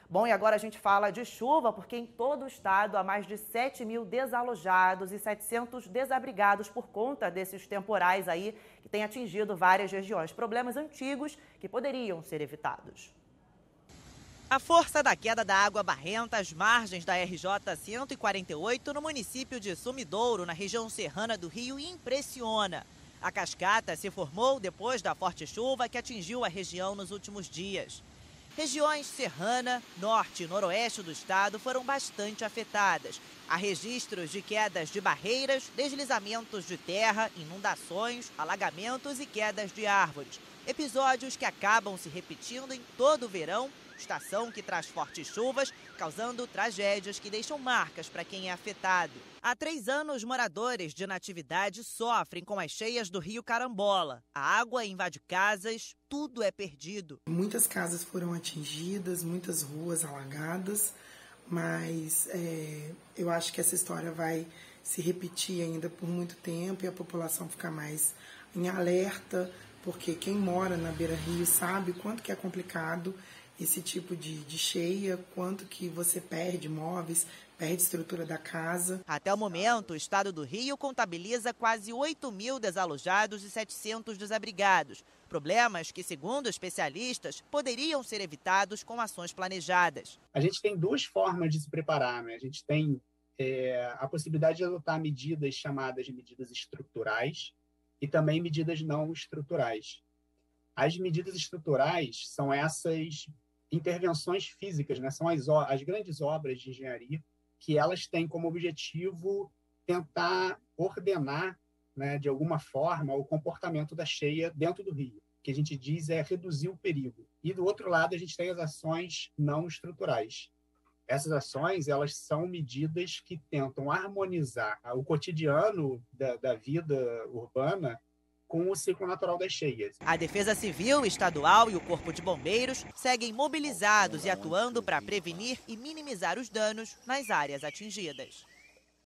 Bom, e agora a gente fala de chuva, porque em todo o estado há mais de 7 mil desalojados e 700 desabrigados por conta desses temporais aí que têm atingido várias regiões. Problemas antigos que poderiam ser evitados. A força da queda da água barrenta às margens da RJ 148 no município de Sumidouro, na região serrana do Rio, impressiona. A cascata se formou depois da forte chuva que atingiu a região nos últimos dias. Regiões serrana, norte e noroeste do estado foram bastante afetadas. Há registros de quedas de barreiras, deslizamentos de terra, inundações, alagamentos e quedas de árvores. Episódios que acabam se repetindo em todo o verão, estação que traz fortes chuvas, causando tragédias que deixam marcas para quem é afetado. Há 3 anos, moradores de Natividade sofrem com as cheias do rio Carambola. A água invade casas, tudo é perdido. Muitas casas foram atingidas, muitas ruas alagadas, mas eu acho que essa história vai se repetir ainda por muito tempo e a população ficar mais em alerta, porque quem mora na beira-rio sabe o quanto que é complicado esse tipo de cheia, quanto que você perde móveis, perde estrutura da casa. Até o momento, o estado do Rio contabiliza quase 8 mil desalojados e 700 desabrigados. Problemas que, segundo especialistas, poderiam ser evitados com ações planejadas. A gente tem 2 formas de se preparar, né? A gente tem a possibilidade de adotar medidas chamadas de medidas estruturais e também medidas não estruturais. As medidas estruturais são essas intervenções físicas, né? São as grandes obras de engenharia que elas têm como objetivo tentar ordenar, né, de alguma forma, o comportamento da cheia dentro do rio. O que a gente diz é reduzir o perigo. E, do outro lado, a gente tem as ações não estruturais. Essas ações, elas são medidas que tentam harmonizar o cotidiano da vida urbana com o ciclo natural das cheias. A Defesa Civil Estadual e o Corpo de Bombeiros seguem mobilizados e atuando para prevenir e minimizar os danos nas áreas atingidas.